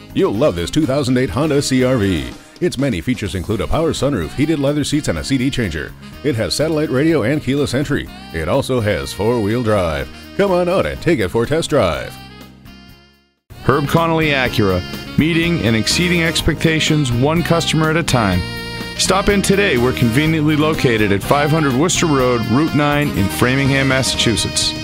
You'll love this 2008 Honda CR-V. Its many features include a power sunroof, heated leather seats, and a CD changer. It has satellite radio and keyless entry. It also has four-wheel drive. Come on out and take it for a test drive. Herb Connolly Acura, meeting and exceeding expectations one customer at a time. Stop in today. We're conveniently located at 500 Worcester Road, Route 9 in Framingham, Massachusetts.